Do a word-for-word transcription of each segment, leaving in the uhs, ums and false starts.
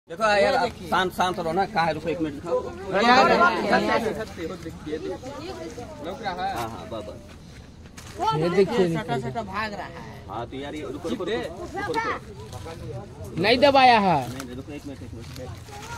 देखो यार शांत शांत रहो ना। कहाँ रुको एक मिनट दिखाओ। हाँ हाँ बाबा ये देखिए भाग रहा है। हाँ तो यार ये रुको रुको रुको रुको नहीं दबाया है। नहीं रुको एक मिनट एक मिनट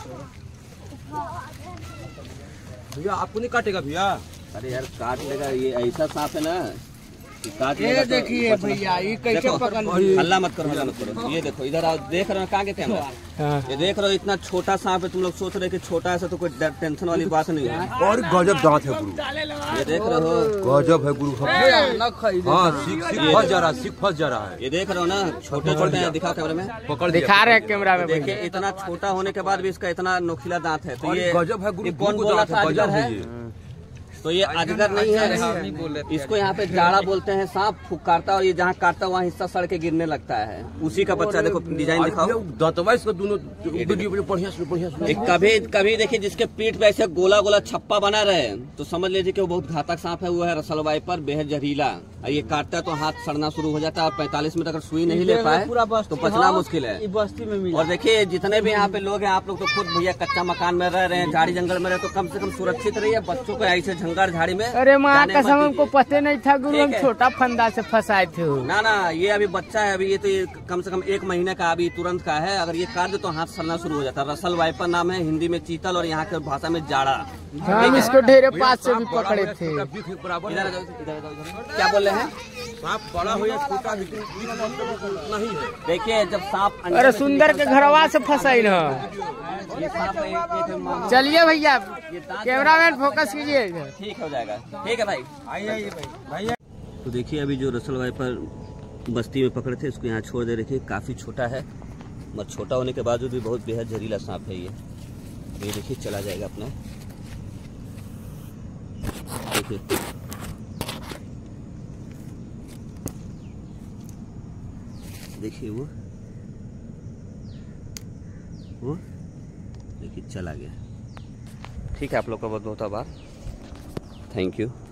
भैया आपको नहीं काटेगा भैया? अरे यार काट लेगा, ये ऐसा सांप है ना काट ये देखिए भैया ये कैसे पकड़। हल्ला मत करो हल्ला मत करो। ये देखो इधर आओ, देख रहे हो कहाँ के कैमरा। ये देख रहे हो इतना छोटा सांप है, तुम लोग सोच रहे कि छोटा है तो कोई टेंशन वाली बात नहीं है। और गजब दांत है गुरु, ये देख रहे हो गजब है गुरु। हाँ सीख सीख फंस जा रहा है, सीख फंस जा रहा है। ये देख रहे हो ना छोटे छोटे हैं। दिखाओ कैमरे में, पकड़ दिखा रहे हैं कैमरा में। देखिए इतना छोटा होने के बाद भी इसका इतना नोखिला दांत है। तो ये गजब है गुरु, कौन बोला था अजगर है? तो ये अजगर नहीं है, इसको यहाँ पे जाड़ा बोलते हैं। सांप फुकारता और ये जहाँ काटता वहाँ हिस्सा सड़ के गिरने लगता है। उसी का बच्चा देखो, डिजाइन दिखाओ। दांतवा इसका दोनों बढ़िया से बढ़िया से। एक कभी कभी देखिए जिसके पीठ पे ऐसे गोला गोला छप्पा बना रहे तो समझ लीजिए कि वो बहुत घातक सांप है। वो है रसल वाइपर, बेहद जहरीला। ये काटता है तो हाथ सड़ना शुरू हो जाता है और पैंतालीस मिनट अगर सुई नहीं ले पाए तो बचना मुश्किल है। बस्ती में मिला। और देखिए जितने भी यहाँ पे लोग हैं, आप लोग तो खुद भैया कच्चा मकान में रह रहे हैं, झाड़ी जंगल में रहे, तो कम से कम सुरक्षित रहिए। बच्चों को ऐसे झंगार झाड़ी में अरे माँ कसम हमको पता नहीं था गुरु, हम छोटा फंदा से फंसाए थे। ना ना ये अभी बच्चा है, अभी ये तो ये कम से कम एक महीने का अभी तुरंत का है। अगर ये काट दे तो हाथ सड़ना शुरू हो जाता है। रसल वाइपर नाम है, हिंदी में चीतल और यहाँ के भाषा में जाड़ा। हम इसको ढेरे पास से भी पकड़े थे। क्या बोल रहे हैं? सांप बड़ा हो या छोटा नहीं है। देखिए जब सांप अरे सुंदर के घरवा से फंसाई ना। ये सांप एक- एक- चलिए भैया कैमरामैन फोकस कीजिए। ठीक हो जाएगा। ठीक है भाई, आइए भाई। तो देखिए अभी जो रसल वाइपर बस्ती में पकड़े थे उसको यहाँ छोड़ दे रखे। काफी छोटा है, मगर छोटा होने के बावजूद भी बहुत बेहद जहरीला सांप है ये। ये देखिए चला जाएगा अपना। देखिए देखिए वो वो देखिए चला गया। ठीक है, आप लोग का बहुत बहुत आभार। Thank you.